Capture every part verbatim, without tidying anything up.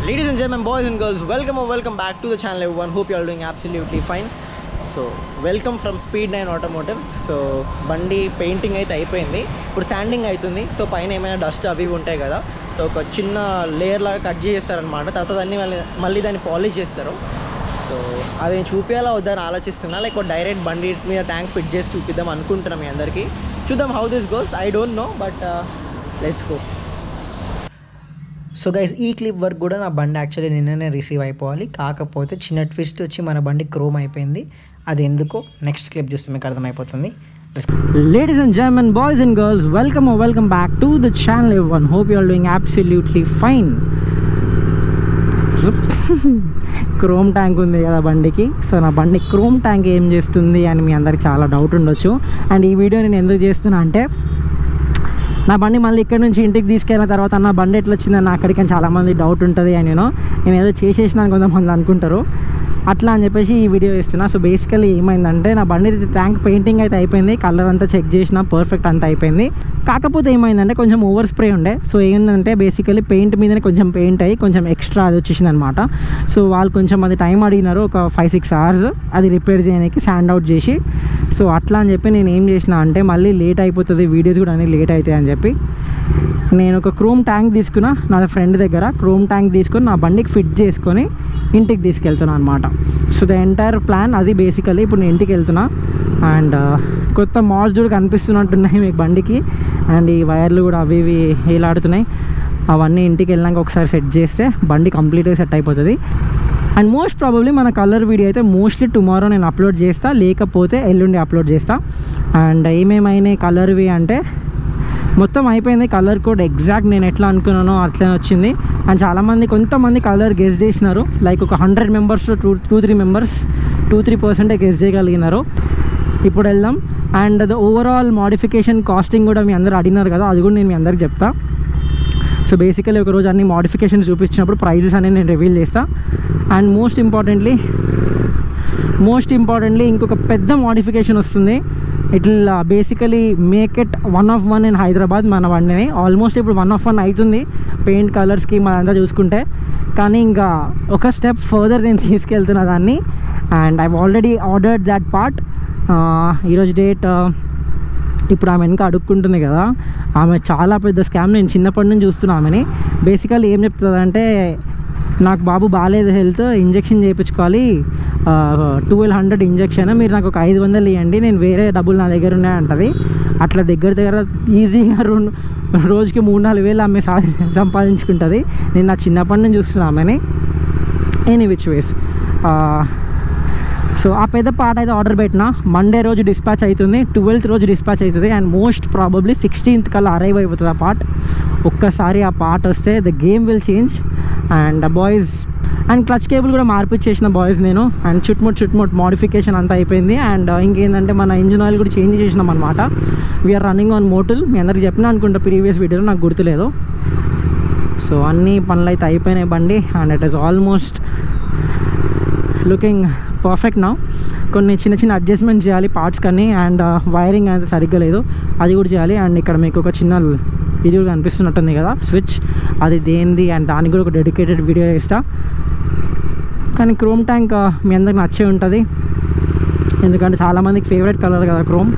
Ladies and gentlemen, boys and girls, welcome or welcome back to the channel everyone. Hope you are doing absolutely fine. So welcome from Speed nine Automotive. So bandi painting అయితే అయిపోయింది, ఇప్పుడు sanding అవుతుంది. So పైన ఏమైనా dust అవి ఉంటాయి కదా, so ఒక చిన్న లేయర్ లాగా కట్ చేస్తారనమాట. తర్వాత దాన్ని మళ్ళీ మళ్ళీ దాన్ని పాలిష్ చేస్తారు. సో అది చూపించాలా వద్దని ఆలోచిస్తున్నా, లైక్ డైరెక్ట్ బండి మీద ట్యాంక్ ఫిట్ చేసి చూపిద్దాం అనుకుంటున్నాం మీ అందరికీ. చూద్దాం how this goes. I don't know, but let's go. So guys, ఈ క్లిప్ వర్క్ కూడా నా బండి యాక్చువల్లీ నిన్ననే రిసీవ్ అయిపోవాలి, కాకపోతే చిన్న ట్విస్ట్ వచ్చి మన బండి క్రోమ్ అయిపోయింది. అది ఎందుకో నెక్స్ట్ క్లిప్ చూస్తే మీకు అర్థమైపోతుంది. Ladies and gentlemen, boys and girls, welcome welcome back to the channel everyone. Hope you are doing absolutely fine. Chrome tank ఉంది కదా బండికి. సో నా బండి క్రోమ్ ట్యాంక్ ఏం చేస్తుంది అని మీ అందరికి చాలా డౌట్ ఉండొచ్చు. అండ్ ఈ వీడియో నేను ఎందుకు చేస్తున్నా అంటే, నా బండి మళ్ళీ ఇక్కడ నుంచి ఇంటికి తీసుకెళ్ళిన తర్వాత నా బండి ఎట్లా వచ్చిందని అక్కడికి చాలామంది డౌట్ ఉంటుంది. అని నేను నేను ఏదో చేసేసినాను కొంతమంది అనుకుంటారు, అట్లా అని చెప్పేసి ఈ వీడియో ఇస్తున్నా. సో బేసికలీ ఏమైందంటే, నా బండి ట్యాంక్ పెయింటింగ్ అయితే అయిపోయింది, కలర్ అంతా చెక్ చేసిన పర్ఫెక్ట్ అంతా అయిపోయింది. కాకపోతే ఏమైందంటే కొంచెం ఓవర్ స్ప్రే ఉండే. సో ఏంటంటే బేసికలీ పెయింట్ మీదనే కొంచెం పెయింట్ అయ్యి కొంచెం ఎక్స్ట్రా అది వచ్చేసింది అనమాట. సో వాళ్ళు కొంచెం అది టైం అడిగినారు, ఒక ఫైవ్ సిక్స్ అవర్స్ అది రిపేర్ చేయడానికి, శాండ్ అవుట్ చేసి. సో అట్లా అని చెప్పి నేను ఏం చేసిన అంటే, మళ్ళీ లేట్ అయిపోతుంది, వీడియోస్ కూడా అన్నీ లేట్ అవుతాయి అని చెప్పి నేను ఒక క్రోమ్ ట్యాంక్ తీసుకున్నా నా ఫ్రెండ్ దగ్గర. క్రోమ్ ట్యాంక్ తీసుకొని నా బండికి ఫిట్ చేసుకొని ఇంటికి తీసుకెళ్తున్నా అనమాట. సో ద ఎంటైర్ ప్లాన్ అది బేసికలీ. ఇప్పుడు నేను ఇంటికి వెళ్తున్నా అండ్ కొత్త మాల్స్ కూడా కనిపిస్తున్నట్టున్నాయి మీకు బండికి. అండ్ ఈ వైర్లు కూడా అవి ఇవి ఏలాడుతున్నాయి. అవన్నీ ఇంటికి వెళ్ళాక ఒకసారి సెట్ చేస్తే బండి కంప్లీట్గా సెట్ అయిపోతుంది. అండ్ మోస్ట్ ప్రాబబ్లీ మన కలర్ వీడియో అయితే మోస్ట్లీ టుమారో నేను అప్లోడ్ చేస్తా, లేకపోతే ఎల్లుండి అప్లోడ్ చేస్తా. అండ్ ఏమేమైనాయి కలర్వి అంటే, మొత్తం అయిపోయింది. కలర్ కోడ్ ఎగ్జాక్ట్ నేను ఎట్లా అనుకున్నానో అట్లనే వచ్చింది. అండ్ చాలామంది కొంతమంది కలర్ గెస్ చేసినారు, లైక్ ఒక హండ్రెడ్ మెంబర్స్లో two two three members two three పర్సెంటే గెస్ చేయగలిగినారు. ఇప్పుడు వెళ్దాం. And the overall modification costing కూడా మీ అందరూ అడిగినారు కదా, అది కూడా నేను మీ అందరికి చెప్తా. సో బేసికలీ ఒకరోజు అన్ని మోడిఫికేషన్ చూపించినప్పుడు ప్రైజెస్ అనేది నేను రివీల్ చేస్తా. And most importantly most importantly ఇంకొక పెద్ద మోడిఫికేషన్ వస్తుంది. ఇట్లా basically make it one of one in Hyderabad మన బండిని. ఆల్మోస్ట్ ఇప్పుడు వన్ ఆఫ్ వన్ అవుతుంది పెయింట్ కలర్స్కి మనంతా చూసుకుంటే. కానీ ఇంకా ఒక స్టెప్ ఫర్దర్ నేను తీసుకెళ్తున్నా దాన్ని. And I already ordered that part. ఈరోజు డేట్. ఇప్పుడు ఆమె వెనక అడుక్కుంటుంది కదా, ఆమె చాలా పెద్ద స్కామ్. నేను చిన్నప్పటి నుంచి చూస్తున్నా ఆమెని. బేసికల్లీ ఏం చెప్తుంది అంటే, నాకు బాబు బాగాలేదు, హెల్త్, ఇంజెక్షన్ చేయించుకోవాలి, ట్వెల్వ్ హండ్రెడ్ ఇంజెక్షన్, మీరు నాకు ఒక ఐదు వందలు ఇవ్వండి, నేను వేరే డబ్బులు నా దగ్గర ఉన్నాయంటది. అట్లా దగ్గర దగ్గర ఈజీగా రెండు రోజుకి మూడు నాలుగు వేలు ఆమె సాధి సంపాదించుకుంటుంది. నేను నా చిన్నప్పటి నుంచి చూస్తున్నా ఆమెని. ఎనీ విచ్ వేస్, సో ఆ పెద్ద పార్ట్ అయితే ఆర్డర్ పెట్టినా. మండే రోజు డిస్పాచ్ అవుతుంది, ట్వెల్త్ రోజు డిస్పాచ్ అవుతుంది. అండ్ మోస్ట్ ప్రాబబ్లీ సిక్స్టీన్త్ కల్లా అరైవ్ అయిపోతుంది ఆ పార్ట్. ఒక్కసారి ఆ పార్ట్ వస్తే the game will change. And boys and clutch cable కూడా మార్పిచ్చేసిన బాయ్స్ నేను. అండ్ చుట్టుముట్ చుట్టుముట్ మోడిఫికేషన్ అంతా అయిపోయింది. అండ్ ఇంకేంటంటే మన ఇంజిన్ ఆయిల్ కూడా చేంజ్ చేసినాం అనమాట. We're running on Motul. మీ అందరికి చెప్పినా అనుకుంటా ప్రీవియస్ వీడియోలో, నాకు గుర్తులేదు. సో అన్ని పనులు అయితే అయిపోయినాయి బండి. And it is almost looking perfect నా. కొన్ని చిన్న చిన్న అడ్జస్ట్మెంట్ చేయాలి పార్ట్స్ కానీ. అండ్ వైరింగ్ అయితే సరిగ్గా లేదు, అది కూడా చేయాలి. అండ్ ఇక్కడ మీకు ఒక చిన్న ఇది కూడా కనిపిస్తున్నట్టుంది కదా స్విచ్, అది దేనిది అండ్ దానికి కూడా ఒక డెడికేటెడ్ వీడియో చేస్తా. కానీ క్రోమ్ ట్యాంక్ మీ అందరికి నచ్చే ఉంటుంది, ఎందుకంటే చాలామందికి ఫేవరెట్ కలర్ కదా క్రోమ్.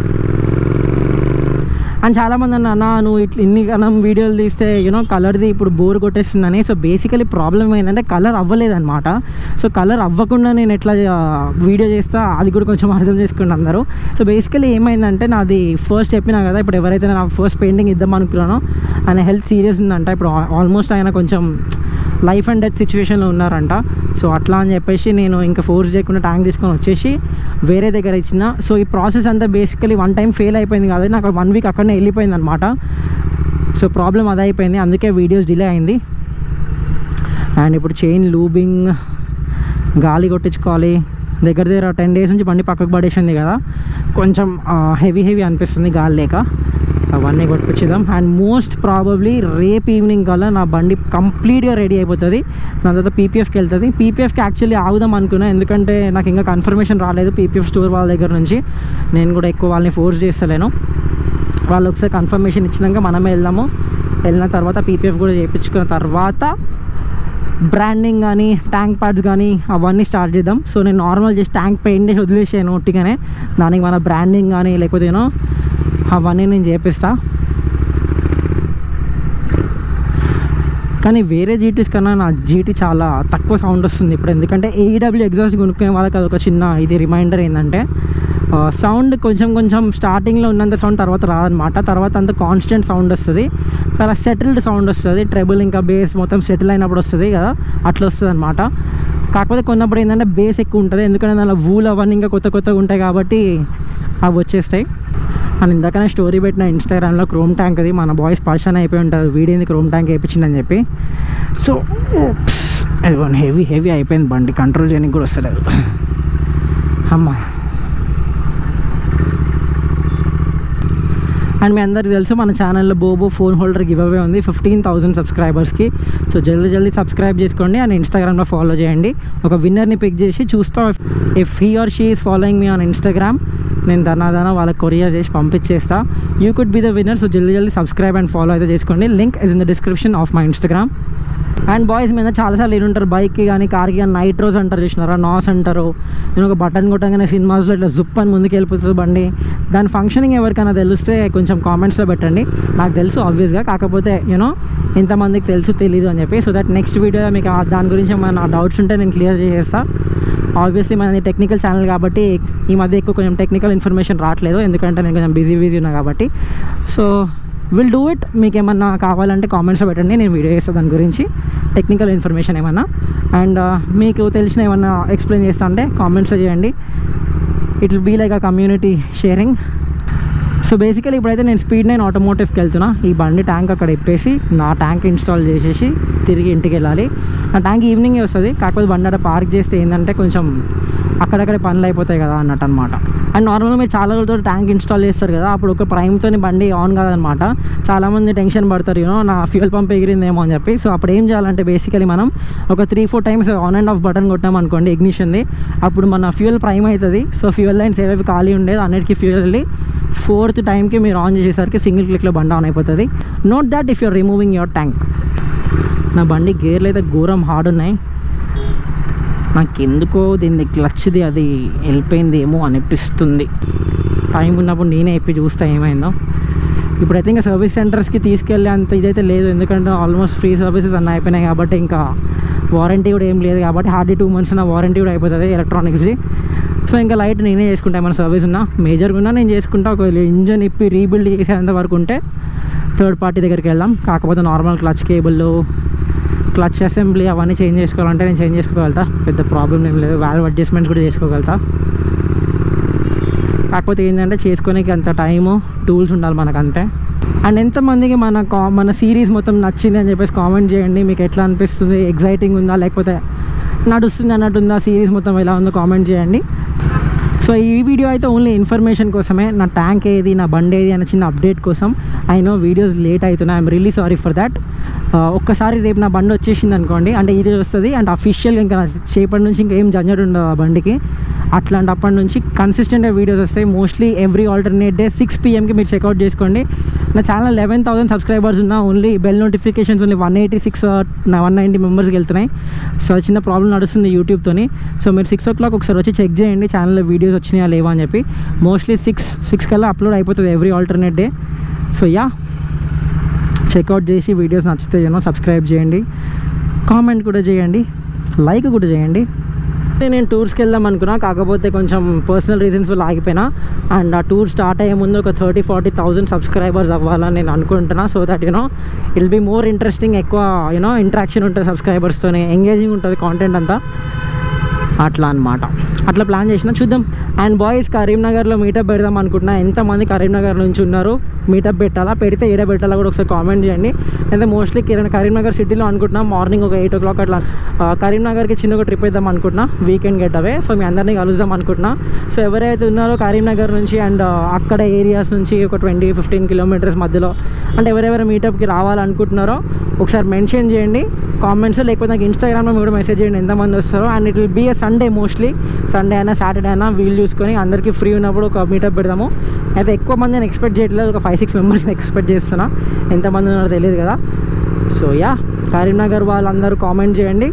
అండ్ చాలామంది అన్న అన్న నువ్వు ఇట్లా ఇన్ని కనం వీడియోలు తీస్తే యూనో కలర్ది ఇప్పుడు బోర్ కొట్టేస్తుందని. సో బేసికలీ ప్రాబ్లం ఏంటంటే కలర్ అవ్వలేదన్నమాట. సో కలర్ అవ్వకుండా నేను ఎట్లా వీడియో చేస్తా అది కూడా కొంచెం అర్థం చేసుకుంటే అందరూ. సో బేసికలీ ఏమైందంటే, నాది ఫస్ట్ చెప్పినా కదా, ఇప్పుడు ఎవరైతే నా ఫస్ట్ పెయింటింగ్ ఇద్దాం అనుకున్నానో ఆయన హెల్త్ సీరియస్ ఉందంట. ఇప్పుడు ఆల్మోస్ట్ ఆయన కొంచెం లైఫ్ అండ్ డెత్ సిచ్యువేషన్లో ఉన్నారంట. సో అట్లా అని చెప్పేసి నేను ఇంకా ఫోర్స్ చేయకుండా ట్యాంక్ తీసుకొని వచ్చేసి వేరే దగ్గర ఇచ్చిన. సో ఈ ప్రాసెస్ అంతా బేసికలీ వన్ టైం ఫెయిల్ అయిపోయింది కాదు, నాకు వన్ వీక్ అక్కడనే వెళ్ళిపోయింది అనమాట. సో ప్రాబ్లం అదే అయిపోయింది, అందుకే వీడియోస్ డిలే అయింది. అండ్ ఇప్పుడు చైన్ లూబింగ్, గాలి కొట్టించుకోవాలి. దగ్గర దగ్గర టెన్ డేస్ నుంచి బండి పక్కకు పడేసింది కదా, కొంచెం హెవీ హెవీ అనిపిస్తుంది గాలి లేక. అవన్నీ కొట్టించేద్దాం. అండ్ మోస్ట్ ప్రాబబ్లీ రేపు ఈవినింగ్ కల్లా నా బండి కంప్లీట్గా రెడీ అయిపోతుంది. నా తర్వాత పీపీఎఫ్కి వెళ్తుంది. పీపీఎఫ్కి యాక్చువల్లీ ఆగుదాం అనుకున్నా, ఎందుకంటే నాకు ఇంకా కన్ఫర్మేషన్ రాలేదు పీపీఎఫ్ స్టోర్ వాళ్ళ దగ్గర నుంచి. నేను కూడా ఎక్కువ వాళ్ళని ఫోర్స్ చేస్తలేను. వాళ్ళు ఒకసారి కన్ఫర్మేషన్ ఇచ్చినాక మనమే వెళ్దాము. వెళ్ళిన తర్వాత పీపీఎఫ్ కూడా చేయించుకున్న తర్వాత బ్రాండింగ్ కానీ ట్యాంక్ ప్యాడ్స్ కానీ అవన్నీ స్టార్ట్ చేద్దాం. సో నేను నార్మల్ జస్ట్ ట్యాంక్ పెయింట్ చేసి వదిలేసాను ఒట్టిగానే, దానికి మన బ్రాండింగ్ కానీ లేకపోతే ఏమో అవన్నీ నేను చేపిస్తా. కానీ వేరే జీటీస్ కన్నా నా జీటీ చాలా తక్కువ సౌండ్ వస్తుంది ఇప్పుడు. ఎందుకంటే ఏఈడబ్ల్యూ ఎగ్జాస్ట్ కొనుక్కునే వాళ్ళకి అదొక చిన్న ఇది రిమైండర్ ఏంటంటే సౌండ్ కొంచెం కొంచెం స్టార్టింగ్లో ఉన్నంత సౌండ్ తర్వాత రాదనమాట. తర్వాత అంత కాన్స్టెంట్ సౌండ్ వస్తుంది, చాలా సెటిల్డ్ సౌండ్ వస్తుంది. ట్రెబుల్ ఇంకా బేస్ మొత్తం సెటిల్ అయినప్పుడు వస్తుంది కదా, అట్లా వస్తుంది అనమాట. కాకపోతే కొన్నప్పుడు ఏంటంటే బేస్ ఎక్కువ ఉంటుంది, ఎందుకంటే దానిలో వూల్ అవన్నీ ఇంకా కొత్త కొత్తగా ఉంటాయి కాబట్టి అవి వచ్చేస్తాయి. అని ఇందాకనే స్టోరీ పెట్టిన ఇన్స్టాగ్రామ్లో క్రోమ్ ట్యాంక్ అది మన బాయ్స్ పర్షన్ అయిపోయి ఉంటుంది, వీడింది క్రోమ్ ట్యాంక్ వేయించిందని చెప్పి. సో అది హెవీ హెవీ అయిపోయింది బండి, కంట్రోల్ చేయడానికి కూడా వస్తలేదు అమ్మ. అండ్ మీ అందరికీ తెలుసు మన ఛానల్లో Bobo phone holder give away ఉంది ఫిఫ్టీన్ థౌసండ్ సబ్స్క్రైబర్స్కి. సో జల్దీ జల్దీ సబ్స్క్రైబ్ చేసుకోండి అండ్ ఇన్స్టాగ్రామ్లో ఫాలో చేయండి. ఒక విన్నర్ని పిక్ చేసి చూస్తా, if he or she is following me on Instagram, నేను దనాదన వాళ్ళకి కొరియర్ చేసి పంపించేస్తా. You could be the winner. So జల్దీ జల్దీ సబ్స్క్రైబ్ అండ్ ఫాలో అయితే చేసుకోండి. Link is in the description of my Instagram. And boys మీద చాలాసార్లు ఏనుంటారు బైక్కి కానీ కార్కి కానీ నైట్రోస్ అంటారు చూసినారా, నాస్ అంటారు. నేను ఒక బటన్ కొట్టగానే సినిమాస్లో ఇట్లా జుప్ అని ముందుకు వెళ్ళిపోతుంది బండి. దాని ఫంక్షనింగ్ ఎవరికైనా తెలిస్తే కొంచెం కామెంట్స్లో పెట్టండి. నాకు తెలుసు ఆబ్వియస్గా, కాకపోతే యూనో ఇంతమందికి తెలుసు తెలీదు అని చెప్పి. సో దట్ నెక్స్ట్ వీడియో మీకు దాని గురించి ఏమైనా డౌట్స్ ఉంటే నేను క్లియర్ చేసేస్తాను. ఆబ్వియస్లీ మనది టెక్నికల్ ఛానల్ కాబట్టి ఈ మధ్య ఎక్కువ కొంచెం టెక్నికల్ ఇన్ఫర్మేషన్ రావట్లేదు, ఎందుకంటే నేను కొంచెం బిజీ బిజీ ఉన్నా కాబట్టి. So will do it. మీకు ఏమన్నా కావాలంటే కామెంట్స్లో పెట్టండి, నేను వీడియో చేస్తాను దాని గురించి టెక్నికల్ ఇన్ఫర్మేషన్ ఏమన్నా. అండ్ మీకు తెలిసిన ఏమన్నా ఎక్స్ప్లెయిన్ చేస్తా అంటే కామెంట్స్లో చేయండి. It will be like a community sharing. So basically ఇప్పుడైతే నేను స్పీడ్ నైన్ ఆటోమోటివ్కి వెళ్తున్నా. ఈ బండి ట్యాంక్ అక్కడ ఇప్పేసి నా ట్యాంక్ ఇన్స్టాల్ చేసేసి తిరిగి ఇంటికి వెళ్ళాలి. నా ట్యాంక్ ఈవినింగే వస్తుంది, కాకపోతే బండి అక్కడ పార్క్ చేస్తే ఏంటంటే కొంచెం అక్కడక్కడే పనులు అయిపోతాయి కదా అన్నట్టు అనమాట. అండ్ నార్మల్గా మీరు చాలా రోజులతో ట్యాంక్ ఇన్స్టాల్ చేస్తారు కదా, అప్పుడు ఒక ప్రైమ్తో బండి ఆన్ కాదనమాట. చాలామంది టెన్షన్ పడతారు, యూనో నా ఫ్యూయల్ పంప్ ఎగిరిందేమో అని చెప్పి. సో అప్పుడు ఏం చేయాలంటే బేసికలీ మనం ఒక three four times on and off button కొట్టాం అనుకోండి ఇగ్నిషన్ది, అప్పుడు మన ఫ్యూయల్ ప్రైమ్ అవుతుంది. సో ఫ్యూయల్ లైన్స్ ఏవేవి ఖాళీ ఉండేది అన్నిటికీ ఫ్యూయల్ వెళ్ళి ఫోర్త్ టైంకి మీరు ఆన్ చేసేసరికి సింగిల్ క్లిక్లో బండి ఆన్ అయిపోతుంది. Note that if you're removing your tank. నా బండి గేర్లు అయితే ఘోరం హార్డ్ ఉన్నాయి. నాకు ఎందుకో దీన్ని క్లచ్ది అది వెళ్ళిపోయింది ఏమో అనిపిస్తుంది. టైం ఉన్నప్పుడు నేనే ఎప్పి చూస్తా ఏమైందో. ఇప్పుడైతే ఇంకా సర్వీస్ సెంటర్స్కి తీసుకెళ్ళే అంత ఇదైతే లేదు, ఎందుకంటే ఆల్మోస్ట్ ఫ్రీ సర్వీసెస్ అన్నీ అయిపోయినాయి కాబట్టి ఇంకా వారంటీ కూడా ఏం లేదు కాబట్టి హార్డ్లీ టూ మంత్స్ నా వారంటీ కూడా అయిపోతుంది ఎలక్ట్రానిక్స్ది. సో ఇంకా లైట్ నేనే చేసుకుంటా, ఏమైనా సర్వీస్ ఉన్నా మేజర్గా ఉన్నా నేను చేసుకుంటా. ఒకవేళ ఇంజన్ ఇప్పి రీబిల్డ్ చేసేంత వరకు ఉంటే థర్డ్ పార్టీ దగ్గరికి వెళ్దాం. కాకపోతే normal clutch cable, clutch assembly అవన్నీ చేంజ్ చేసుకోవాలంటే నేను చేంజ్ చేసుకోగలుగుతా, పెద్ద ప్రాబ్లం ఏం లేదు. వాల్వ్ అడ్జస్ట్మెంట్స్ కూడా చేసుకోగలుగుతా. కాకపోతే ఏంటంటే చేసుకోనికి అంత టైము టూల్స్ ఉండాలి మనకు అంతే. అండ్ ఎంతమందికి మన కా మన సిరీస్ మొత్తం నచ్చింది అని చెప్పేసి కామెంట్ చేయండి. మీకు ఎట్లా అనిపిస్తుంది, ఎగ్జైటింగ్ ఉందా లేకపోతే నడుస్తుంది అన్నట్టుందా, సిరీస్ మొత్తం ఎలా ఉందో కామెంట్ చేయండి. సో ఈ వీడియో అయితే ఓన్లీ ఇన్ఫర్మేషన్ కోసమే, నా ట్యాంక్ ఏది నా బండి ఏది అనే చిన్న అప్డేట్ కోసం. ఐ నో వీడియోస్ లేట్ అవుతున్నాయి, I'm really sorry for that. ఒక్కసారి రేపు నా బండి వచ్చేసింది అనుకోండి, అంటే ఇది వస్తుంది అండ్ అఫీషియల్గా ఇంకా చేపటి నుంచి ఇంకా ఏం జంజట్ ఉండదు ఆ బండికి. అట్లాంటప్పటి నుంచి కన్సిస్టెంట్గా వీడియోస్ వస్తాయి. Mostly every alternate day six పిఎంకి మీరు చెక్అవుట్ చేసుకోండి. నా ఛానల్ లెవెన్ థౌసండ్ సబ్స్క్రైబర్స్ ఉన్నా only bell notifications only one eighty six one ninety మెంబర్స్కి వెళ్తున్నాయి. సో చిన్న ప్రాబ్లం నడుస్తుంది యూట్యూబ్తోని. సో మీరు సిక్స్ ఓ క్లాక్ ఒకసారి వచ్చి చెక్ చేయండి ఛానల్లో వీడియోస్ వచ్చినాయా లేవా అని చెప్పి. మోస్ట్లీ సిక్స్ సిక్స్ కల్లా అప్లోడ్ అయిపోతుంది every alternate day. So yeah, check out చేసి వీడియోస్ నచ్చితే ఏమో సబ్స్క్రైబ్ చేయండి, కామెంట్ కూడా చేయండి, లైక్ కూడా చేయండి. నేను టూర్స్కి వెళ్దాం అనుకున్నా, కాకపోతే కొంచెం పర్సనల్ రీజన్స్ వల్ల ఆగిపోయినా. అండ్ ఆ టూర్ స్టార్ట్ అయ్యే ముందు ఒక థర్టీ ఫార్టీ థౌసండ్ సబ్స్క్రైబర్స్ అవ్వాలని నేను అనుకుంటున్నా. So that you know it be more interesting, ఎక్కువ యూనో ఇంట్రాక్షన్ ఉంటుంది సబ్స్క్రైబర్స్తోనే, ఎంగేజింగ్ ఉంటుంది కాంటెంట్ అంతా. అట్లా అనమాట, అట్లా ప్లాన్ చేసిన చూద్దాం. అండ్ బాయ్స్ కరీంనగర్లో మీటప్ పెడదాం అనుకుంటున్నా. ఎంతమంది కరీంనగర్ నుంచి ఉన్నారు, మీటప్ పెట్టాలా, పెడితే ఏడ పెట్టాలా కూడా ఒకసారి కామెంట్ చేయండి. అయితే మోస్ట్లీ కిరణ్ కరీంనగర్ సిటీలో అనుకుంటున్నా మార్నింగ్ ఒక ఎయిట్ ఓ క్లాక్ అట్లా కరీంనగర్కి చిన్న ఒక ట్రిప్ వేద్దాం అనుకుంటున్నా, వీకెండ్ గెట్ అవే. సో మీ అందరినీ కలుద్దాం అనుకుంటున్నా. సో ఎవరైతే ఉన్నారో కరీంనగర్ నుంచి అండ్ అక్కడ ఏరియాస్ నుంచి ఒక ట్వంటీ ఫిఫ్టీన్ కిలోమీటర్స్ మధ్యలో అంటే ఎవరెవరు మీటప్కి రావాలనుకుంటున్నారో ఒకసారి మెన్షన్ చేయండి కామెంట్స్, లేకపోతే నాకు ఇన్స్టాగ్రామ్లో కూడా మెసేజ్ చేయండి ఎంతమంది వస్తారో. And it will be a Sunday, mostly Sunday అయినా సాటర్డే అయినా వీలు చూసుకొని అందరికీ ఫ్రీ ఉన్నప్పుడు ఒక మీటప్ పెడదాము. అయితే ఎక్కువ మంది నేను ఎక్స్పెక్ట్ చేయట్లేదు, ఒక ఫైవ్ సిక్స్ మెంబర్స్ని ఎక్స్పెక్ట్ చేస్తున్నా, ఎంతమంది ఉన్నారో తెలియదు కదా. సో యా, కరీంనగర్ వాళ్ళందరూ కామెంట్ చేయండి.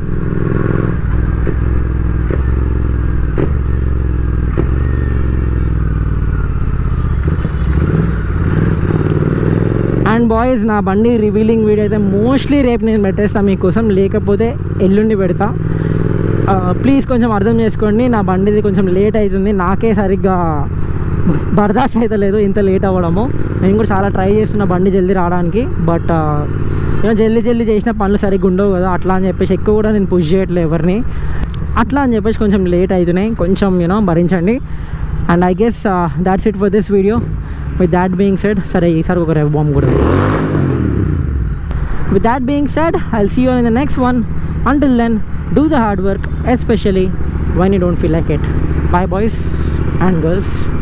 అండ్ బాయ్స్, నా బండి రివీలింగ్ వీడియో అయితే మోస్ట్లీ రేపు నేను పెట్టేస్తాను మీకోసం, లేకపోతే ఎల్లుండి పెడతా. ప్లీజ్ కొంచెం అర్థం చేసుకోండి, నా బండిది కొంచెం లేట్ అవుతుంది. నాకే సరిగ్గా బర్దాష్ అయితే లేదు ఇంత లేట్ అవ్వడము. నేను కూడా చాలా ట్రై చేస్తున్నా బండి జల్దీ రావడానికి, బట్ ఏమో జల్దీ జల్దీ చేసిన పనులు సరిగ్గా ఉండవు కదా, అట్లా అని చెప్పేసి ఎక్కువ కూడా నేను పుష్ చేయట్లేదు ఎవరిని. అట్లా అని చెప్పేసి కొంచెం లేట్ అవుతున్నాయి, కొంచెం యూనో భరించండి. And I guess that's it for this video. With that being said, సరే ఈసారి ఒక రెవ్ బాంబ్ కూడా. With that being said, I'll see you in the next one. Until then, do the hard work, especially when you don't feel like it. Bye boys and girls.